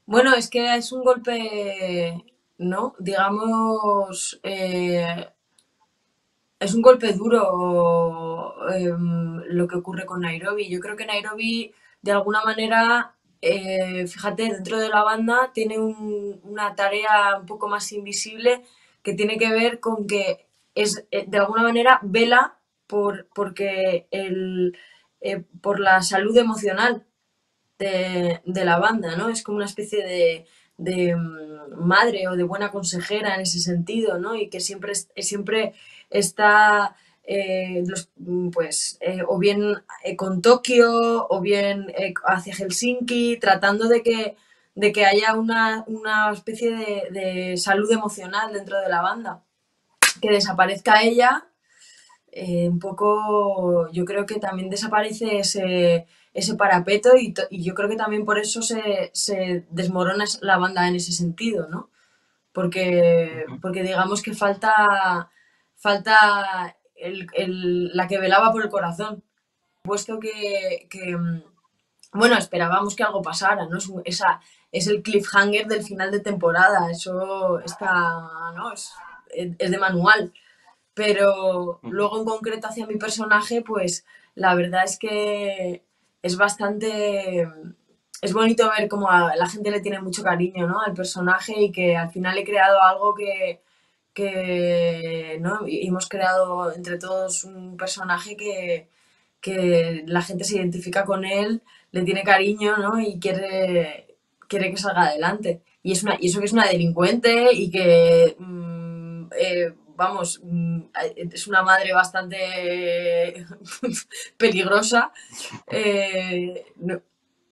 Bueno, es que es un golpe, ¿no? Digamos, es un golpe duro lo que ocurre con Nairobi. Yo creo que Nairobi, de alguna manera, fíjate, dentro de la banda tiene una tarea un poco más invisible que tiene que ver con que es, de alguna manera, vela porque por la salud emocional de la banda, ¿no? Es como una especie de madre o de buena consejera en ese sentido, ¿no? Y que siempre está, o bien con Tokio o bien hacia Helsinki, tratando de que haya una especie de salud emocional dentro de la banda. Que desaparezca ella un poco, yo creo que también desaparece ese parapeto y yo creo que también por eso se desmorona la banda en ese sentido, ¿no? Ujú. Porque digamos que falta la que velaba por el corazón. Puesto bueno, esperábamos que algo pasara, ¿no? Es el cliffhanger del final de temporada, eso está, ¿no? Es de manual. Pero Ujú. luego en concreto hacia mi personaje, pues la verdad es que es bastante... Es bonito ver cómo a la gente le tiene mucho cariño, ¿no? Al personaje y que al final he creado algo ¿no? Y hemos creado entre todos un personaje que la gente se identifica con él, le tiene cariño, ¿no? Y quiere que salga adelante. Y eso que es una delincuente y que vamos, es una madre bastante peligrosa. No,